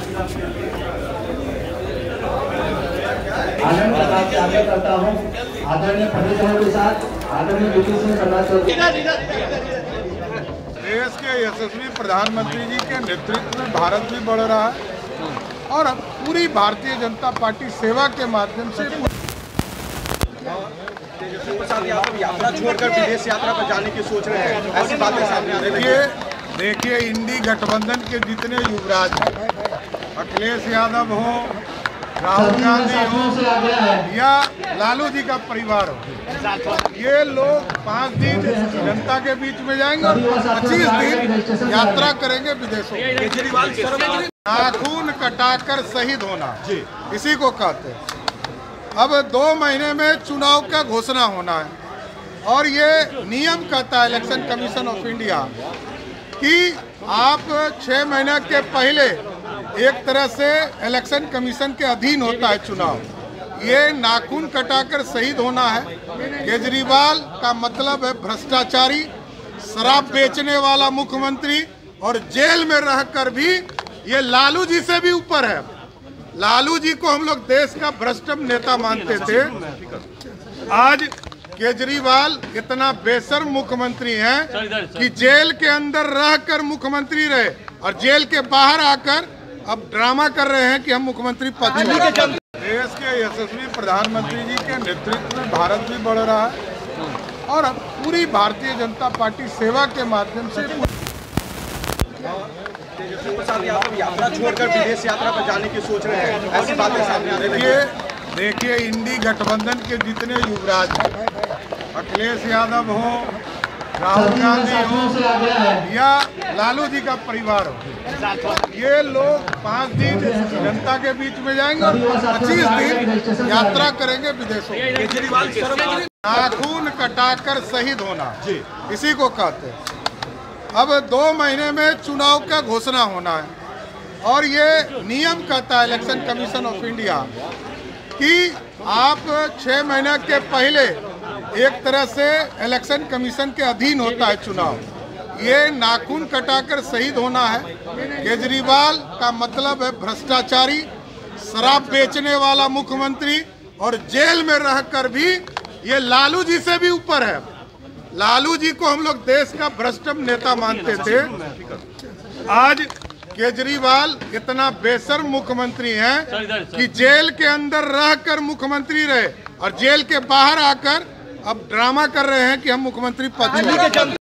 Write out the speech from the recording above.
आदरणीय करता हूँ आदरणीय पंडित के साथ आदरणीय विपी सिंह करना चाहते देश के यशस्वी प्रधानमंत्री जी के नेतृत्व में भारत भी बढ़ रहा है और पूरी भारतीय जनता पार्टी सेवा के माध्यम से तेजस्वी प्रसाद यादव यात्रा छोड़कर विदेश यात्रा पर जाने की सोच रहे हैं, ऐसी बातें सामने आ रही है। देखिए इंडी गठबंधन के जितने युवराज हैं, अखिलेश यादव हो, राहुल गांधी हो या लालू जी का परिवार हो, ये लोग 5 दिन जनता के बीच में जाएंगे और 25 दिन यात्रा करेंगे विदेशों में। केजरीवाल नाखून कटाकर शहीद होना इसी को कहते हैं। अब 2 महीने में चुनाव का घोषणा होना है और ये नियम कहता है इलेक्शन कमीशन ऑफ इंडिया कि आप 6 महीने के पहले एक तरह से इलेक्शन कमीशन के अधीन होता है चुनाव। ये नाखून कटाकर शहीद होना है। केजरीवाल का मतलब है भ्रष्टाचारी, शराब बेचने वाला मुख्यमंत्री और जेल में रहकर भी ये लालू जी से भी ऊपर है। लालू जी को हम लोग देश का भ्रष्ट नेता मानते थे। आज केजरीवाल इतना बेशर्म मुख्यमंत्री हैं कि जेल के अंदर रहकर मुख्यमंत्री रहे और जेल के बाहर आकर अब ड्रामा कर रहे हैं कि हम मुख्यमंत्री पद में। देश के यशस्वी प्रधानमंत्री जी के नेतृत्व में भारत भी बढ़ रहा है और पूरी भारतीय जनता पार्टी सेवा के माध्यम से तेजस्वी प्रसाद यादव यात्रा छोड़कर विदेश यात्रा पर जाने की सोच रहे हैं, ऐसी बातें सामने आ रही है। देखिए इंडी गठबंधन के जितने युवराज हैं, अखिलेश यादव हो, राहुल गांधी हो या लालू जी का परिवार हो, ये लोग 5 दिन जनता के बीच में जाएंगे और 25 दिन यात्रा करेंगे विदेशों में। केजरीवाल नाखून कटाकर शहीद होना इसी को कहते हैं। अब 2 महीने में चुनाव का घोषणा होना है और ये नियम कहता है इलेक्शन कमीशन ऑफ इंडिया कि आप 6 महीने के पहले एक तरह से इलेक्शन कमीशन के अधीन होता है चुनाव। ये नाखून कटाकर शहीद होना है। केजरीवाल का मतलब है भ्रष्टाचारी, शराब बेचने वाला मुख्यमंत्री और जेल में रहकर भी ये लालू जी से भी ऊपर है। लालू जी को हम लोग देश का भ्रष्ट नेता मानते थे। आज केजरीवाल इतना बेशर्म मुख्यमंत्री हैं कि जेल के अंदर रहकर मुख्यमंत्री रहे और जेल के बाहर आकर अब ड्रामा कर रहे हैं कि हम मुख्यमंत्री पद में।